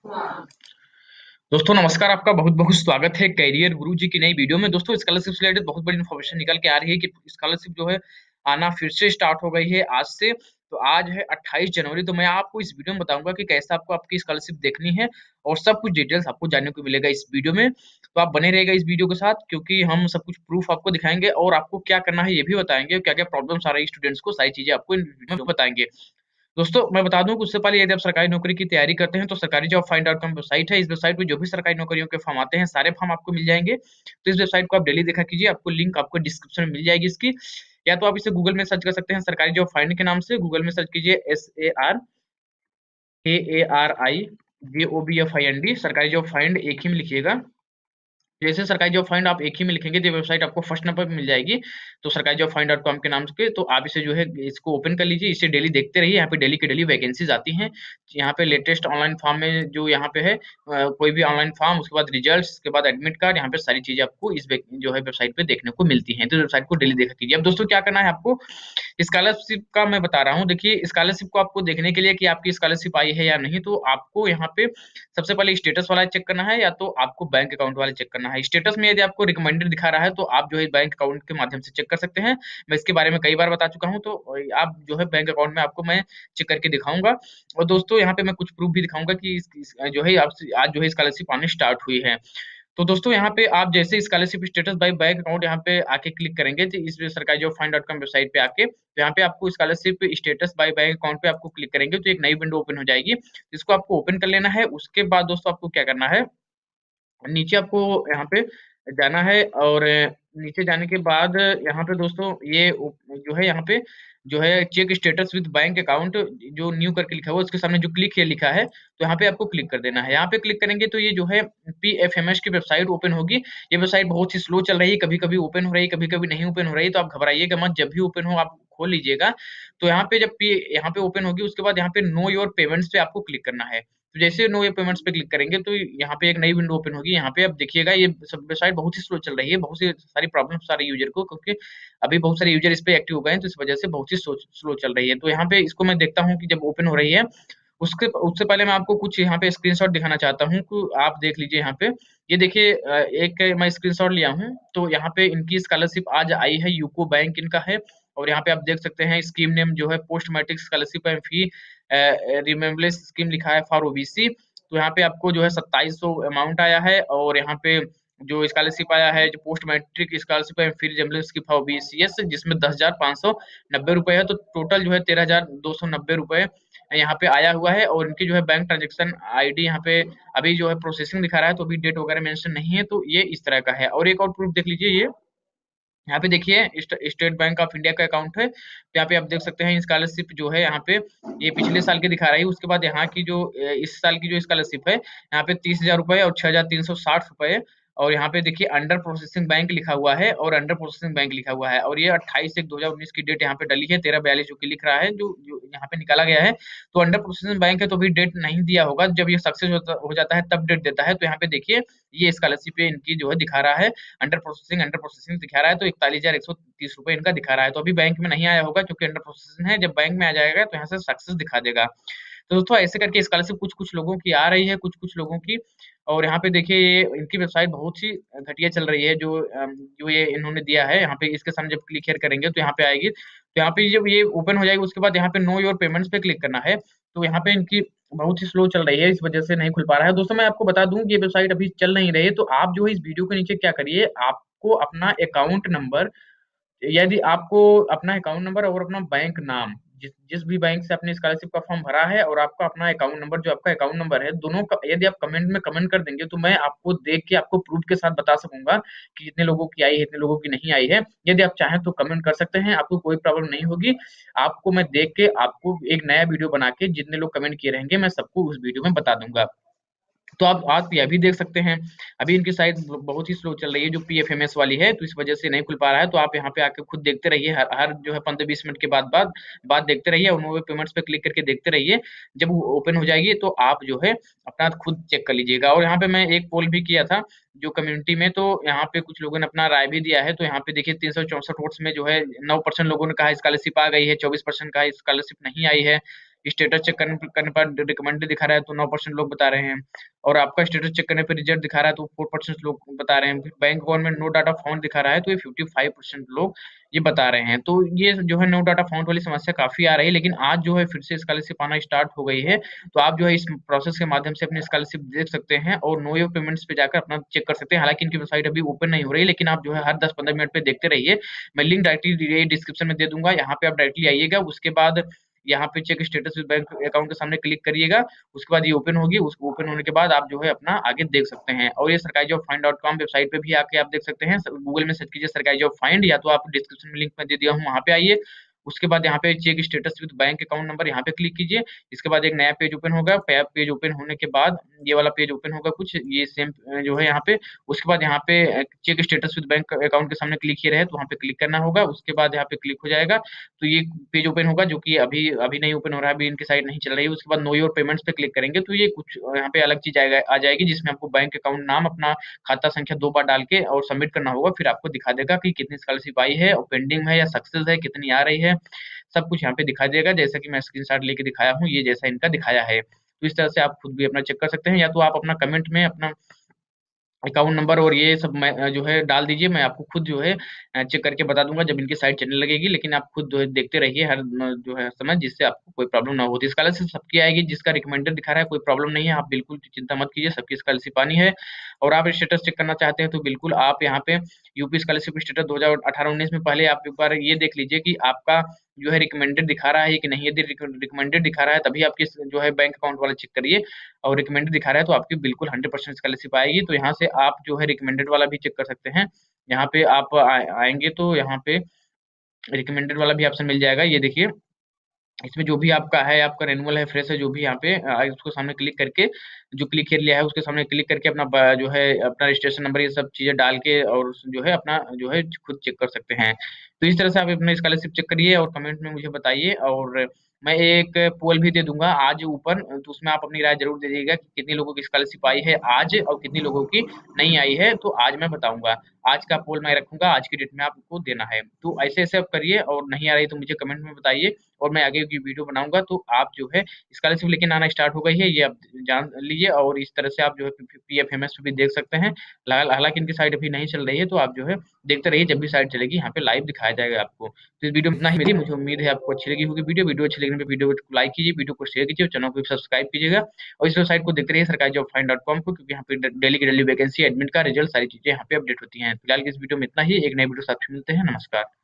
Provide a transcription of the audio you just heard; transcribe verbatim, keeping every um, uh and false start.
दोस्तों नमस्कार, आपका बहुत बहुत स्वागत है करियर गुरु जी की नई वीडियो में। दोस्तों स्कॉलरशिप से रिलेटेड बहुत बड़ी इन्फॉर्मेशन निकल के आ रही है कि स्कॉलरशिप जो है आना फिर से स्टार्ट हो गई है आज से। तो आज है अट्ठाईस जनवरी। तो मैं आपको इस वीडियो में बताऊंगा कि कैसे आपको आपकी स्कॉलरशिप देखनी है और सब कुछ डिटेल्स आपको जानने को मिलेगा इस वीडियो में। तो आप बने रहेगा इस वीडियो के साथ, क्योंकि हम सब कुछ प्रूफ आपको दिखाएंगे और आपको क्या करना है ये भी बताएंगे, क्या क्या प्रॉब्लम्स आ रही है स्टूडेंट्स को, सारी चीजें आपको इन वीडियो में बताएंगे। दोस्तों मैं बता दूं कि उससे पहले यदि आप सरकारी नौकरी की तैयारी करते हैं तो सरकारी job find dot com website है। इस वेबसाइट पे जो भी सरकारी नौकरियों के फॉर्म आते हैं सारे फॉर्म आपको मिल जाएंगे। तो इस वेबसाइट को आप डेली देखा कीजिए, आपको लिंक आपको डिस्क्रिप्शन में मिल जाएगी इसकी। या तो आप इसे गूगल में सर्च कर सकते हैं सरकारी जॉब फाइंड के नाम से। गूगल में सर्च कीजिए S A R A A R I J O B F I N D, सरकारी जॉब फाइंड एक ही में लिखिएगा। जैसे सरकारी जॉब फाइंड आप एक ही में लिखेंगे तो वेबसाइट आपको फर्स्ट नंबर पे मिल जाएगी। तो सरकारी जॉब फाइंड डॉट कॉम के नाम से, तो आप इसे जो है इसको ओपन कर लीजिए, इसे डेली देखते रहिए। यहाँ पे डेली की डेली वैकेंसीज आती हैं। यहाँ पे लेटेस्ट ऑनलाइन फॉर्म में जो यहाँ पे है, अ, कोई भी ऑनलाइन फॉर्म, उसके बाद रिजल्ट, उसके बाद एडमिट कार्ड, यहाँ पे सारी चीजें आपको इस वे- जो है वेबसाइट पे देखने को मिलती हैं। तो वेबसाइट को डेली देखा कीजिए। अब दोस्तों क्या करना है आपको, स्कॉलरशिप का मैं बता रहा हूँ। देखिए स्कॉलरशिप को आपको देखने के लिए कि आपकी स्कॉलरशिप आई है या नहीं, तो आपको यहाँ पे सबसे पहले स्टेटस वाला चेक करना है या तो आपको बैंक अकाउंट वाला चेक करना है। स्टेटस में यदि आपको रिकमेंडेड दिखा रहा है तो आप जो है बैंक अकाउंट के माध्यम से चेक कर सकते हैं। मैं इसके बारे में कई बार बता चुका हूँ, तो आप जो है बैंक अकाउंट में आपको मैं चेक करके दिखाऊंगा। और दोस्तों यहाँ पे मैं कुछ प्रूफ भी दिखाऊंगा कि इस, इस, जो है आप आज जो है स्कॉलरशिप आने स्टार्ट हुई है। तो दोस्तों यहाँ पे आप जैसे scholarship status by bank account यहाँ पे आके क्लिक करेंगे, तो इस सरकारी job find dot com website पे आके, तो यहाँ पे आपको scholarship status by bank account पे आपको क्लिक करेंगे तो एक नई विंडो ओपन हो जाएगी। इसको आपको ओपन कर लेना है। उसके बाद दोस्तों आपको क्या करना है, नीचे आपको यहाँ पे जाना है और नीचे जाने के बाद यहाँ पे दोस्तों ये उ- जो है यहाँ पे जो है check status with bank account, जो न्यू करके लिखा हुआ है उसके सामने जो क्लिक है लिखा है, तो यहाँ पे आपको क्लिक कर देना है। यहाँ पे क्लिक करेंगे तो ये जो है पी एफ एम एस की वेबसाइट ओपन होगी। ये वेबसाइट बहुत ही स्लो चल रही है, कभी कभी ओपन हो रही है, कभी कभी नहीं ओपन हो रही है। तो आप घबराइएगा मत, जब भी ओपन हो आप खोल लीजिएगा। तो यहाँ पे जब पी यहाँ पे ओपन होगी उसके बाद यहाँ पे नो योर पेमेंट्स पे आपको क्लिक करना है। तो जैसे नो ये पेमेंट्स पे क्लिक करेंगे तो यहाँ पे एक नई विंडो ओपन होगी। यहाँ पे आप देखिएगा ये सब वेबसाइट बहुत ही स्लो चल रही है, बहुत सी सारी प्रॉब्लम्स आ रही है यूजर को, क्योंकि अभी बहुत सारे यूजर इस पे एक्टिव हो गए हैं, तो इस वजह से बहुत ही स्लो चल रही है। तो यहाँ पे इसको मैं देखता हूँ कि जब ओपन हो रही है, उसके उससे पहले मैं आपको कुछ यहाँ पे स्क्रीनशॉट दिखाना चाहता हूँ कि आप देख लीजिए। यहाँ पे ये देखिए, अ, एक मैं स्क्रीनशॉट लिया हूँ। तो यहाँ पे इनकी स्कॉलरशिप आज आई है, यूको बैंक इनका है। और यहाँ पे आप देख सकते हैं स्कीम नेम जो है post matric scholarship and fee remembrance scheme लिखा है फॉर ओ बी सी। तो यहाँ पे आपको जो है सत्ताईस सौ अमाउंट आया है। और यहाँ पे जो स्कॉलरशिप आया है, जो पोस्ट मैट्रिक स्कॉलरशिप है फिर रिमेम्बरेंस की फॉर बी सी एस, जिसमें दस हजार पाँच सौ नब्बे रुपए है। तो टोटल जो है तेरह हजार दो सौ नब्बे रुपए यहाँ पे आया हुआ है। और इनकी जो है बैंक ट्रांजेक्शन आईडी यहाँ पे अभी जो है प्रोसेसिंग दिखा रहा है, तो अभी डेट वगैरह मेंशन नहीं है। तो ये इस तरह का है। और एक और प्रूफ देख लीजिए, ये यहाँ पे देखिए स्टेट बैंक ऑफ इंडिया का अकाउंट है। तो यहाँ पे आप देख सकते हैं स्कॉलरशिप जो है यहाँ पे ये पिछले साल की दिखा रही है। उसके बाद यहाँ की जो अ, इस साल की जो स्कॉलरशिप है यहाँ पे तीस हजार रुपए और छह हजार तीन सौ साठ रुपए। और यहाँ पे देखिए अंडर प्रोसेसिंग बैंक लिखा हुआ है और अंडर प्रोसेसिंग बैंक लिखा हुआ है। और ये अट्ठाईस एक दो हजार उन्नीस की डेट यहाँ पे डली है, तेरह बयालीस जो की लिख रहा है, जो जो यहाँ पे निकाला गया है। तो अंडर प्रोसेसिंग बैंक है तो भी डेट नहीं दिया होगा, जब ये सक्सेस हो जाता है तब डेट देता है। तो यहाँ पे देखिए ये स्कॉलरशिप इनकी जो है दिखा रहा है अंडर प्रोसेसिंग, अंडर प्रोसेसिंग दिखा रहा है। तो इकतालीस हजार एक सौ तीस रुपए इनका दिखा रहा है। तो अभी बैंक में नहीं आया होगा क्योंकि अंडर प्रोसेसिंग है, जब बैंक में आ जाएगा तो यहाँ से सक्सेस दिखा देगा। तो दोस्तों ऐसे करके स्कॉलरशिप कुछ कुछ लोगों की आ रही है, कुछ कुछ लोगों की। और यहाँ पे देखिए ये इनकी वेबसाइट बहुत ही घटिया चल रही है, जो अम, जो ये इन्होंने दिया है। यहाँ पे इसके सामने जब क्लिक here करेंगे तो यहाँ पे आएगी। तो यहाँ पे जब ये ओपन हो जाएगी उसके बाद यहाँ पे नो योर पेमेंट्स पे क्लिक करना है। तो यहाँ पे इनकी बहुत ही स्लो चल रही है, इस वजह से नहीं खुल पा रहा है। दोस्तों मैं आपको बता दूं कि ये वेबसाइट अभी चल नहीं रही है, तो आप जो है इस वीडियो के नीचे क्या करिए, आपको अपना अकाउंट नंबर, यदि आपको अपना अकाउंट नंबर और अपना बैंक नाम, जिस जिस भी बैंक से आपने स्कॉलरशिप का फॉर्म भरा है, और आपका अपना अकाउंट नंबर जो आपका अकाउंट नंबर है, दोनों का यदि आप कमेंट में कमेंट कर देंगे तो मैं आपको देख के आपको प्रूफ के साथ बता सकूंगा कि कितने लोगों की आई है, कितने लोगों की नहीं आई है। यदि आप चाहें तो कमेंट कर सकते हैं, आपको कोई प्रॉब्लम नहीं होगी। आपको मैं देख के आपको एक नया वीडियो बना के जितने लोग कमेंट किए रहेंगे मैं सबको उस वीडियो में बता दूंगा। तो आप आप ये भी देख सकते हैं, अभी इनकी साइट बहुत ही स्लो चल रही है जो पी एफ एम एस वाली है, तो इस वजह से नहीं खुल पा रहा है। तो आप यहाँ पे आके खुद देखते रहिए, हर, हर जो है पंद्रह बीस मिनट के बाद बाद बाद देखते रहिए, उन्होंने पेमेंट्स पे क्लिक करके देखते रहिए। जब वो ओपन हो जाएगी तो आप जो है अपना खुद चेक कर लीजिएगा। और यहाँ पे मैं एक पोल भी किया था जो कम्युनिटी में, तो यहाँ पे कुछ लोगों ने अपना राय भी दिया है। तो यहाँ पे देखिए तीन सौ चौसठ वोट्स में जो है नौ परसेंट लोगों ने कहा स्कॉलरशिप आ गई है, चौबीस परसेंट कहा स्कॉलरशिप नहीं आई है। स्टेटस चेक करने करने पर रिकमेंडेड दिखा रहा है तो नौ परसेंट लोग बता रहे हैं, और आपका स्टेटस चेक करने पर रिजल्ट दिखा रहा है तो फोर परसेंट लोग बता रहे हैं। बैंक अकाउंट में नो डाटा फाउंड दिखा रहा है तो ये फिफ्टी फाइव परसेंट लोग ये बता रहे हैं। तो ये जो है नो डाटा फाउंड वाली समस्या काफी आ रही है, लेकिन आज जो है फिर से स्कॉलरशिप आना स्टार्ट हो गई है। तो आप जो है इस प्रोसेस के माध्यम से अपनी स्कॉलरशिप देख सकते हैं और नो योर पेमेंट्स पे जाकर अपना चेक कर सकते हैं। हालांकि इनकी वेबसाइट अभी ओपन नहीं हो रही, लेकिन आप जो है हर दस पंद्रह मिनट पे देखते रहिए। मैं लिंक डायरेक्टली डिस्क्रिप्शन में दे दूंगा, यहाँ पे आप डायरेक्टली आइएगा। उसके बाद यहाँ पे check status with bank account के सामने क्लिक करिएगा। उसके बाद ये ओपन होगी, उसको ओपन होने के बाद आप जो है अपना आगे देख सकते हैं। और ये सरकारी job find dot com website पे भी आके आप देख सकते हैं। गूगल में सर्च कीजिए सरकारी जॉब फाइंड, या तो आप डिस्क्रिप्शन में लिंक में दे दिया हूँ, वहाँ पे आइए। उसके बाद यहाँ पे check status with bank account number, यहाँ पे क्लिक कीजिए। इसके बाद एक नया पेज ओपन होगा। पेज ओपन होने के बाद ये वाला पेज ओपन होगा कुछ ये सेम जो है यहाँ पे। उसके बाद यहाँ पे check status with bank account के सामने क्लिक किए रहे तो वहाँ पे क्लिक करना होगा। उसके बाद यहाँ पे क्लिक हो जाएगा तो ये पेज ओपन होगा, जो कि अभी अभी नहीं ओपन हो रहा है, अभी इनकी साइट नहीं चल रही है। उसके बाद नो योर पेमेंट्स पे क्लिक करेंगे तो ये कुछ यहाँ पे अलग चीज आएगा आ जाएगी, जिसमें आपको बैंक अकाउंट नाम, अपना खाता संख्या दो बार डाल के और सबमिट करना होगा। फिर आपको दिखा देगा कि कितनी स्कॉलरशिप आई है और पेंडिंग है या सक्सेस है, कितनी आ रही है, सब कुछ यहाँ पे दिखा देगा। जैसा कि मैं स्क्रीनशॉट लेके दिखाया हूँ, ये जैसा इनका दिखाया है। तो इस तरह से आप खुद भी अपना चेक कर सकते हैं, या तो आप अपना कमेंट में अपना अकाउंट नंबर और ये सब मैं अ, जो है डाल दीजिए। मैं आपको खुद जो है अ, चेक करके बता दूंगा जब इनकी साइट चलने लगेगी। लेकिन आप खुद जो है देखते रहिए हर म, जो है समय, जिससे आपको कोई प्रॉब्लम ना हो। तो स्कॉलरशिप सबकी आएगी, जिसका रिकमेंडर दिखा रहा है कोई प्रॉब्लम नहीं है, आप बिल्कुल चिंता मत कीजिए, सबकी स्कॉलरशिप आनी है। और आप स्टेटस चेक करना चाहते हैं तो बिल्कुल आप यहाँ पे यूपी स्कॉलरशिप स्टेटस दो हजार अठारह उन्नीस में पहले आप एक बार ये देख लीजिए कि आपका जो है रिकमेंडेड दिखा रहा है कि नहीं। यदि रिकमेंडेड दिखा रहा है तभी आपकी जो है बैंक अकाउंट वाला चेक करिए, और रिकमेंडेड दिखा रहा है तो आपकी बिल्कुल हंड्रेड परसेंट स्कॉलरशिप आएगी। तो यहाँ से आप जो है रिकमेंडेड वाला भी चेक कर सकते हैं। यहाँ पे आप आ, आएंगे तो यहाँ पे रिकमेंडेड वाला भी ऑप्शन मिल जाएगा। ये देखिए, इसमें जो भी आपका है, आपका रेनुअल है, फ्रेश है, जो भी यहाँ पे आ, उसको सामने क्लिक करके, जो क्लिक किया लिया है उसके सामने क्लिक करके अपना ब- जो है अपना रजिस्ट्रेशन नंबर ये सब चीजें डाल के और उस- जो है अपना जो है खुद चेक कर सकते हैं। तो इस तरह से आप अपना स्कॉलरशिप चेक करिए और कमेंट में मुझे बताइए। और मैं एक पोल भी दे दूंगा आज ऊपर, तो उसमें आप अपनी राय जरूर दे दीजिएगा कि कितनी लोगों की स्कॉलरशिप आई है आज और कितनी लोगों की नहीं आई है। तो आज मैं बताऊंगा, आज का पोल मैं रखूंगा, आज की डेट में आपको देना है। तो ऐसे ऐसे आप करिए, और नहीं आ रही तो मुझे कमेंट में बताइए और मैं आगे की वीडियो बनाऊंगा। तो आप जो है स्कॉलरशिप लेकिन आना स्टार्ट हो गई है, ये आप जान लीजिए। और इस तरह से आप जो है पी एफ एम एस पे भी देख सकते हैं। हालांकि इनकी साइट अभी नहीं चल रही है, तो आप जो है देखते रहिए, जब भी साइट चलेगी यहाँ पे लाइव दिखाया जाएगा आपको। तो इस वीडियो में इतना ही मेरी, मुझे उम्मीद है आपको अच्छी लगी होगी वीडियो। वीडियो अच्छी लगने पर वीडियो को लाइक कीजिए, वीडियो को शेयर कीजिए और चैनल को सब्सक्राइब कीजिएगा। और इस वेबसाइट को देखते रहिए सरकारी जॉब फाइंड डॉट कॉम को, क्योंकि यहाँ पे डेली की डेली वैकेंसी, एडमिट का रिजल्ट, सारी चीजें यहाँ पे अपडेट होती हैं। फिलहाल की इस वीडियो में इतना ही, एक नई वीडियो साथ में मिलते हैं। नमस्कार।